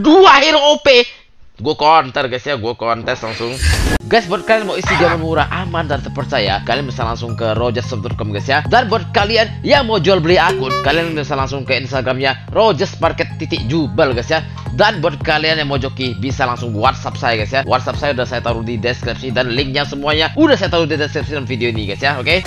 berdua hero OP. Gue counter guys ya, gue kontes langsung. Guys, buat kalian mau isi gamen murah, aman dan terpercaya, kalian bisa langsung ke rojashop.com guys ya. Dan buat kalian yang mau jual beli akun, kalian bisa langsung ke Instagramnya rojashmarket.jubel guys ya. Dan buat kalian yang mau joki, bisa langsung WhatsApp saya guys ya. WhatsApp saya udah saya taruh di deskripsi dan linknya semuanya udah saya taruh di deskripsi video ini guys ya, oke?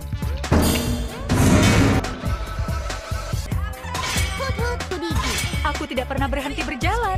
Aku tidak pernah berhenti berjalan.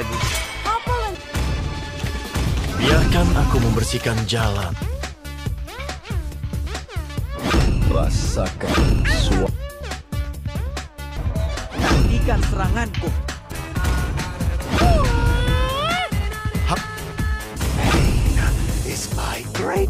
Biarkan aku membersihkan jalan. Rasakan suara. Nantikan seranganku. Is my great.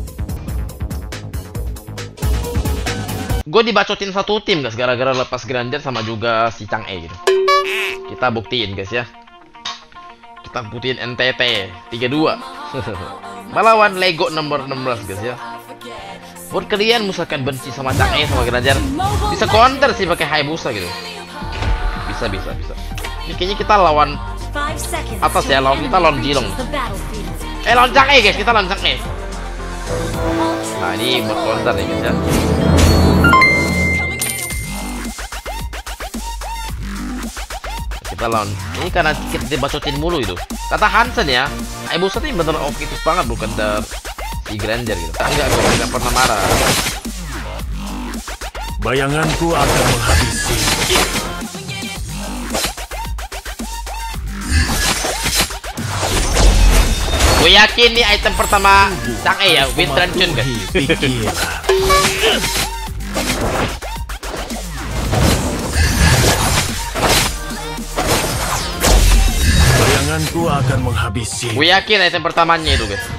Gue dibacotin satu tim guys, gara-gara lepas Granger sama juga si Chang'e gitu. Kita buktiin guys ya. Kita buktiin NTT 32 melawan Lego nomor 16 guys ya. Buat kalian misalkan benci sama Chang'e sama Granger, bisa counter sih pakai Hayabusa gitu. Bisa. Ini kayaknya kita lawan atas ya, kita lawan Jilong. Lawan Chang'e guys, kita lawan Chang'e. Nah ini buat counter nih guys ya. Kita lawan ini karena kita dibacotin mulu itu. Kata Hansen ya, Hayabusa ini bener oke banget, bukan si Granger gitu. Enggak, gue nggak pernah marah. Bayanganku akan menghabisi. Gue yakin nih item pertama Chang'e ya, Wind Transcend guys. Bayanganku akan menghabisi. Gue yakin item pertamanya itu guys.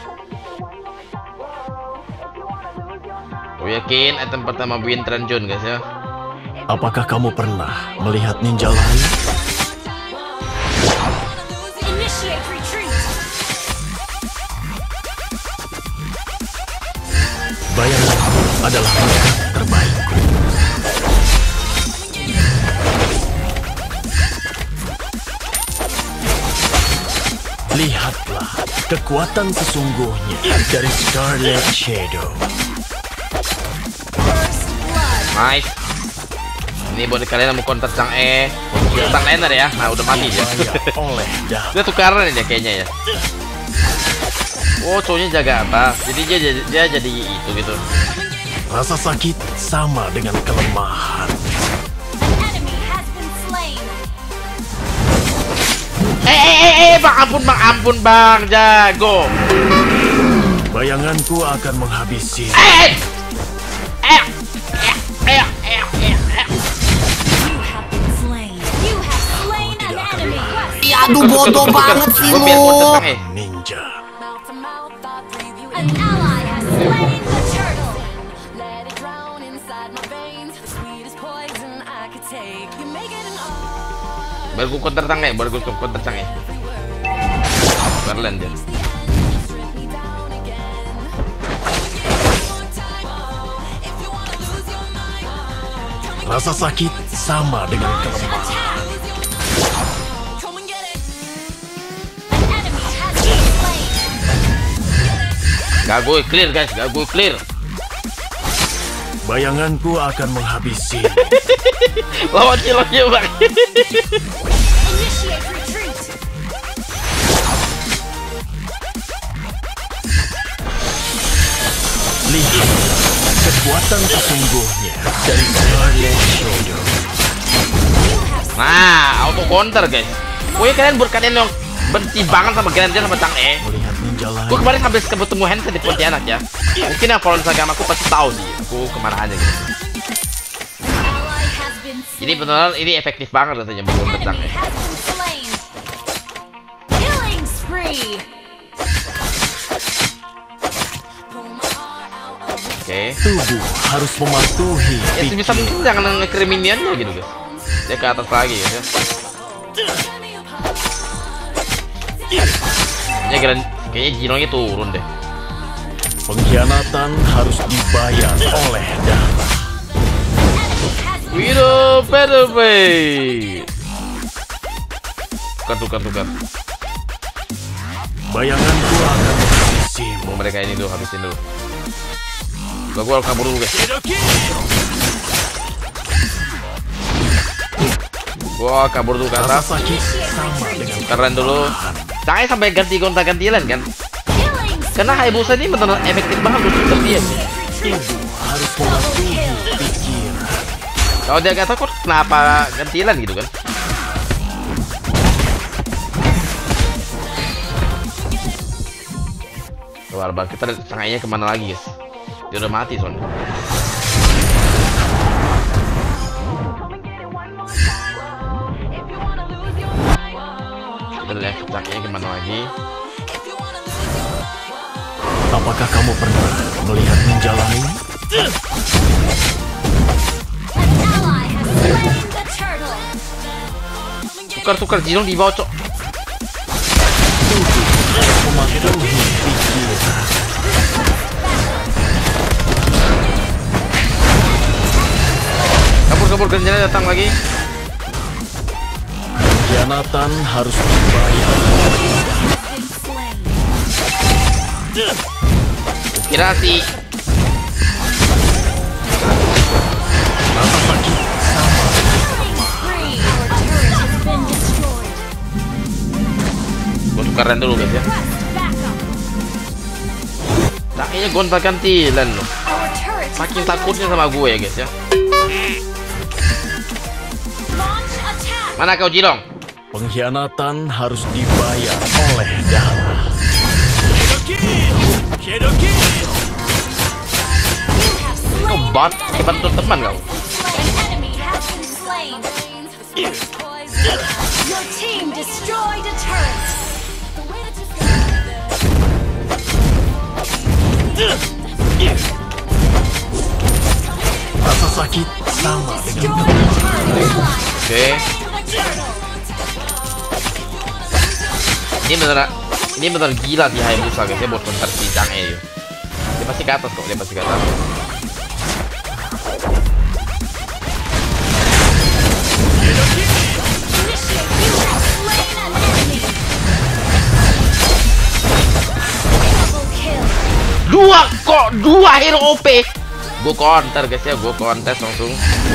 Gue yakin item pertama Wind Transcend guys ya. Apakah kamu pernah melihat ninja lain? Bayanganku adalah musuh terbaikku. Lihatlah kekuatan sesungguhnya dari Scarlet Shadow. Nice. Ini buat kalian yang mau counter Chang'e, Sang laner ya. Nah udah mati dia. Dia tukaran ya kayaknya ya. Oh, cowoknya jaga apa? Jadi dia jadi itu gitu. Rasa sakit sama dengan kelemahan. Bang, ampun bang, jago. Bayanganku akan menghabisi. Aduh, bodoh banget sih lu. Ninja. Baru gue counter Chang'e, Berland dia. Rasa sakit sama dengan kelemahan. Gago clear guys, gago clear. Bayanganku akan menghabisi. Lawan Jilongnya bang. Lihat kekuatan sesungguhnya dari Scarlet Shadow. Nah, auto counter guys. Pokoknya kalian buat kalian yang benci banget sama Granger sama Chang'e. Melihat ninja lain. Gue kemarin habis ketemu handset di Pontianak ya. Mungkin yang follow Instagram aku pasti tahu sih aku kemana aja gitu. Jadi beneran ini efektif banget katanya buat counter Chang'e. Oke. Tubuh harus mematuhi. Ya bisa mungkin jangan nge-kirim minion gitu guys. Dia ke atas lagi ya. Ya kayaknya Jilongnya turun deh. Pengkhianatan harus dibayar oleh darah. Widow Battlefield. Tukar. Bayanganku akan menghabisimu. Mereka ini dulu, habisin dulu. Gua kabur dulu guys. Gua kabur dulu ke Rasa atas. sakit sama dengan Keren dulu. Saya sampai ganti gonta-gantian kan. Karena Hayabusa ini benar efektif banget untuk terdiam. ibu harus mematuhi pikiran. Kalau dia nggak takut, kenapa gantilan gitu kan? Sabar, kita sangainya kemana lagi guys? Dia udah mati soalnya. Kita lihat sangainya kemana lagi? Apakah kamu pernah melihat ninja lain? Tukar Jinong di bawah cok. Mematuhi pikiran. Kabur genjanya datang lagi. Pengkhianatan harus dibayar. Kirasi. Rasa sakit sama. Gue tukaran dulu guys ya. Kayaknya gonta-gantilan loh. Saking takutnya sama gue ya guys ya. Mana kau Jinong? Pengkhianatan harus dibayar oleh darah. Kau bantu teman kau. Your team destroyed a turret. Rasa sakit sama dengan Oke. Ini benar gila di Hayabusa guys ya buat counter si Chang'e. Dia pasti ke atas kok, dia pasti ke atas. Dua hero OP. Gue counter guys ya, gue kontes langsung.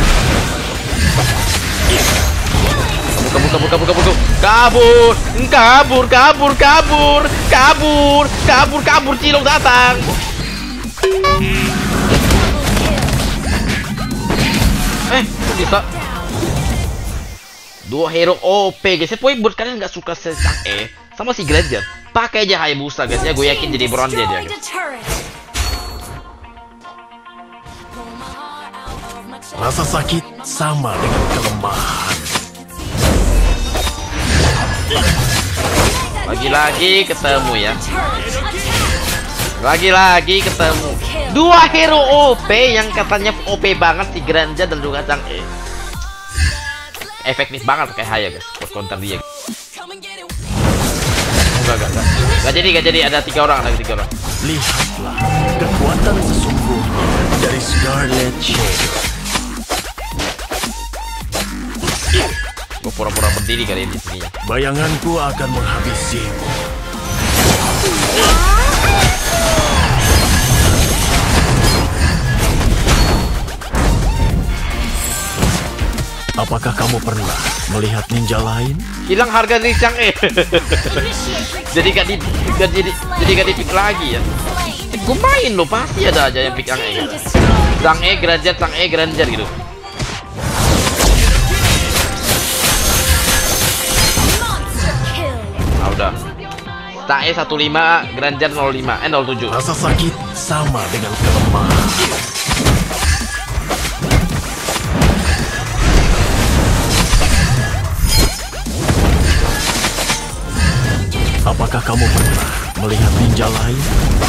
Kabur Cilok datang. Kok bisa? Dua hero OP guys ya. Pokoknya buat kalian nggak suka Chang'e sama si Granger, pakai aja Hayabusa guys ya. Gue yakin jadi bronze dia guys. rasa sakit sama dengan kelemahan. Lagi-lagi ketemu ya. Lagi-lagi ketemu. Dua hero OP yang katanya OP banget si Granger dan juga Chang'e. Efektif banget kayak Haya guys buat counter dia. Gak jadi ada tiga orang. Lihatlah kekuatan sesungguhnya dari Scarlet Shadow. Gue pura-pura berdiri kali ini di sini. Bayanganku akan menghabisimu. Apakah kamu pernah melihat ninja lain? Hilang harga dari Chang'e. jadi gak di pick lagi ya. Gue main loh, pasti ada aja yang pick Chang'e. Chang'e Granger gitu. Ah udah. Chang'e 15, Granger 05, 07. Rasa sakit sama dengan kelemahan. Apakah kamu pernah melihat ninja lain?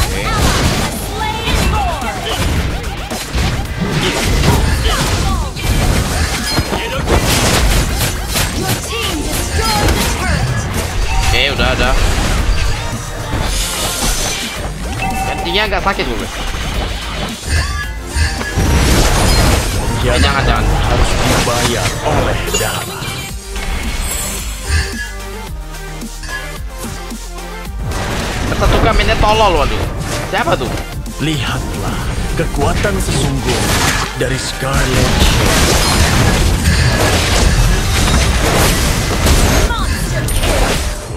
Oke, udah ada. Gantinya agak sakit gue. Jangan. Harus dibayar oleh darah. juga mainnya tolol, waduh. Siapa tuh? Lihatlah kekuatan sesungguhnya dari Scarlet Shadow. Monster kill.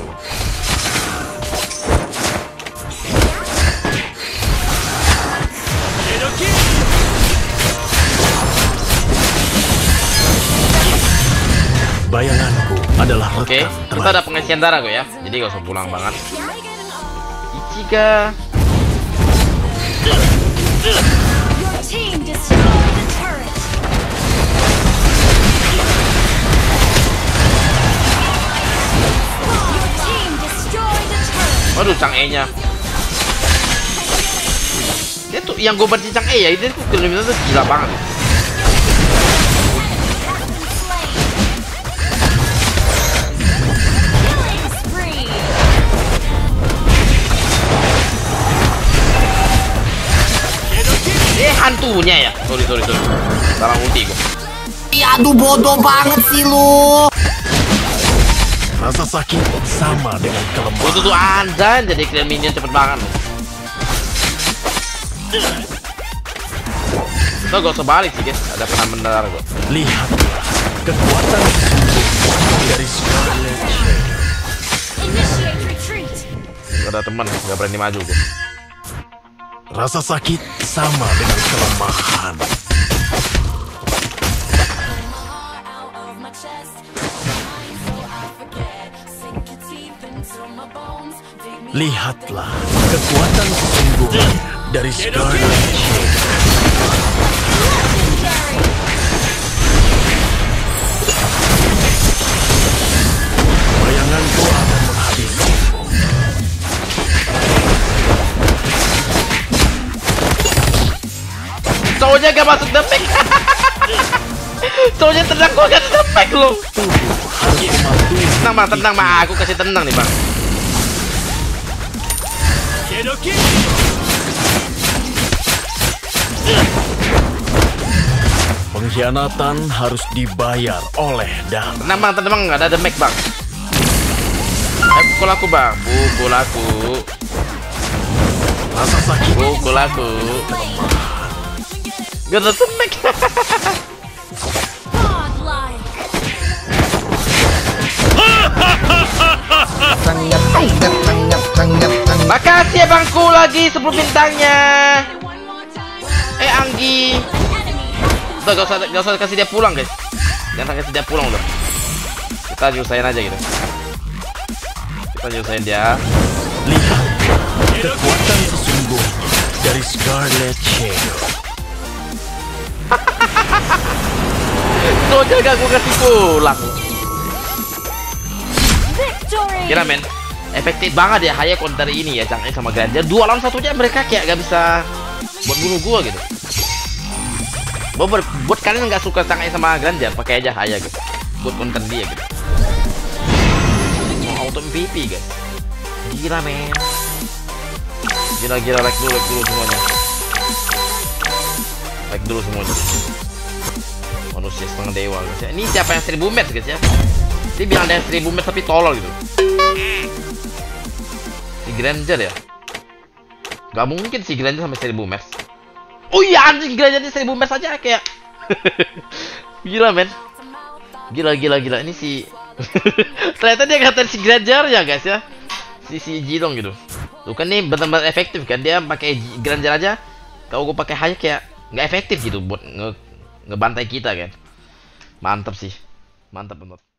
Bayanganku adalah Oke, rekan kita ada pengisian darah gue ya. Jadi gak usah pulang banget. Ichiga. Your team destroyed a turret. Your team destroyed a turret. Waduh, Chang E-nya. Dia tuh yang gue benci Chang E ya, dia tuh kriminal tuh gila banget. Killing spree. Hantunya ya. Sorry. Salah ulti gue. Aduh bodoh banget sih lu. Rasa sakit sama dengan kelemahan. Itu tuh anjay, jadi kill minion cepet banget. Kita gak usah balik sih guys, ada penam mendarat gue. Lihatlah kekuatan sesungguhnya dari Scarlet Shadow. Initiate retreat. Gak ada teman, gak berani maju gue. Rasa sakit sama dengan kelemahan. Lihatlah kekuatan sesungguhnya dari Scarlet Shadow. Bayanganku akan menghabisimu. Cowoknya gak masuk dampak. Cowoknya tenang, gue gak dampak lo. Tenang bang, aku kasih tenang nih bang. Pengkhianatan harus dibayar oleh Dana. Tenang bang, gak ada damage bang. Pukul aku bang, pukul aku. Rasa sakit Pukul aku. Gak ada damage. Godlike. Makasih ya bangku lagi 10 bintangnya. Anggi. Udah gak usah kasih dia pulang guys. Jangan kasih dia pulang udah. Kita nyusahin aja gitu. Kita nyusahin dia. Lihat kekuatan sesungguhnya dari Scarlet Shadow. Soalnya gak gue kasih pulang. Victory. Kira men, efektif banget ya Haya counter ini ya Chang E sama Granger. 2 lawan 1 aja mereka kayak gak bisa buat bunuh gua gitu. Buat kalian yang gak suka Chang E sama Granger, pakai aja Haya guys. Buat counter dia gitu. Mau auto MVP guys. Gila men. Gila like dulu semuanya. Like dulu semuanya. Manusia setengah dewa guys ya. Ini siapa yang 1000 match guys ya? Dia bilang ada yang 1000 match tapi tolol gitu. Si Granger ya? Gak mungkin si Granger sampai 1000 match. Oh iya anjing, Granger 1000 match aja kayak. Gila men. Gila. Ini si ternyata dia ngatain si Granger ya guys ya. Si Jidong gitu. Tuh kan nih benar-benar efektif kan, dia pakai Granger aja. Kalau gue pakai Haya kayak nggak efektif gitu buat ngebantai kita kan. Mantap sih. Mantap banget.